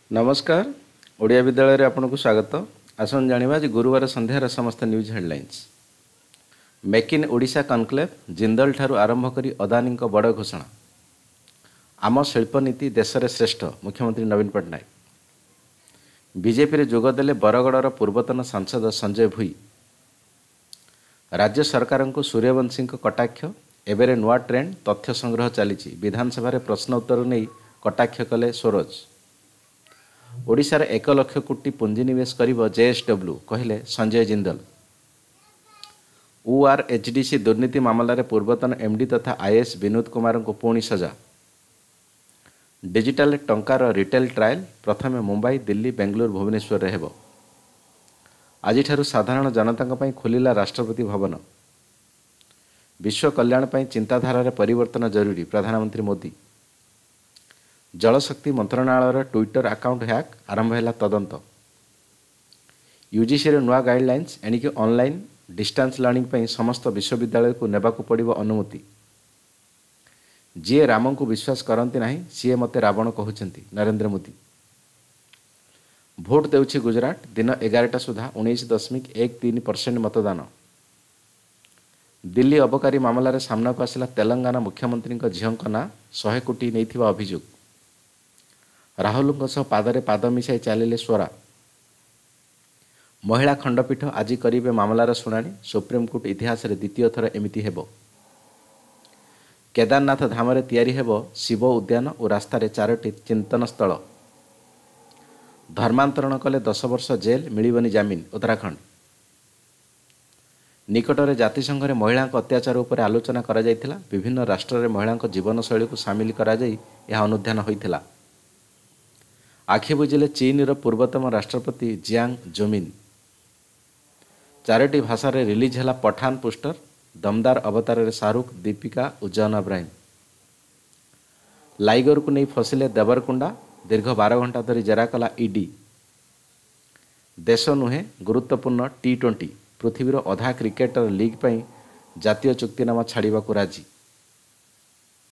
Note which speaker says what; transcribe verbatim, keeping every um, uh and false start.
Speaker 1: नमस्कार ओडिया विद्यालय रे आपनको स्वागत। आसन जानिबा जे गुरुवार संध्यार समस्त news headlines. Make in Odisha conclave Jindal ठारू आरंभ करी अदानी बड़ घोषणा। आम शिल्प नीति देश में श्रेष्ठ मुख्यमंत्री नवीन पट्टनायक। बीजेपी रे जोगदेले बरगड़र पूर्वतन सांसद संजय भूई। राज्य सरकार को सूर्यवंशी कटाक्ष एवं नुआ ट्रेंड तथ्य संग्रह चली। विधानसभा रे प्रश्न उत्तर नहीं कटाक्ष कले स्वरोज। ओडिशार एक लक्ष कोटी पुंजीनिवेश करिब जेएसडब्ल्यू कहले संजय जिंदल। ऊआर एचडीसी दुर्नीति मामलार पूर्वतन एमडी तथा आईएएस विनोद कुमार को पुणी सजा। डिजिटल टंकार रिटेल ट्रायल प्रथमे मुंबई दिल्ली बेंगलुरु भुवनेश्वर रे हेबो। आज साधारण जनता खोलिला राष्ट्रपति भवन। विश्व कल्याण पई चिंताधारा रे परिवर्तन जरूरी प्रधानमंत्री मोदी। जलशक्ति मंत्रणालय ट्विटर अकाउंट हैक आरंभ है तदंत। यूजीसी रे नुआ गाइडलाइंस एणिक ऑनलाइन डिस्टेंस लर्निंग पई समस्त विश्वविद्यालय को नेबाकू पड़िबो अनुमति। जी राम को विश्वास करती नहीं सी मते रावण कहते नरेंद्र मोदी। भोट देउछि गुजरात दिन एगारटा सुधा उन्नीस दशमिक एक तीन परसेंट मतदान। दिल्ली अबकारी मामलार सामना को आसला तेलंगाना मुख्यमंत्री झील ना शहे कोटी नहीं अभियोग। राहुल पादरे पाद मिसाई चलिले स्वरा। महिला खंडपीठ आज करिबे मामलार शुणाणी। सुप्रीमकोर्ट इतिहास रे द्वितीय थर एमिति हेबो। केदारनाथ धाम रे तैयारी हेबो शिव उद्यान और रास्तार चारोटी चिंतन स्थल। धर्मांतरण कले दस वर्ष जेल मिलिबनी जामिन उत्तराखंड। निकटरे जातिसंघ रे महिला अत्याचार उपर आलोचना करा जायतिला। विभिन्न राष्ट्र रे महिला जीवनशैली को सामिल करा जाई यह अनुध्यान होइतिला। आखि बुझिले चीन रो पूर्वतम राष्ट्रपति जियांग जोमिन। चारोटी भाषा रे रिलीज हैला पठान पोस्टर। दमदार अवतार रे शाहरुख दीपिका और जॉन अब्राहम। लाइगर को नहीं फसिले देवरकुंडा दीर्घ बार घंटा धरी जेरा कला ईडी। देश नुहे गुरुत्वपूर्ण टी ट्वेंटी पृथ्वीर अधा क्रिकेटर लीग पई जातीय चुक्तिनामा छाड़िबा को राजी।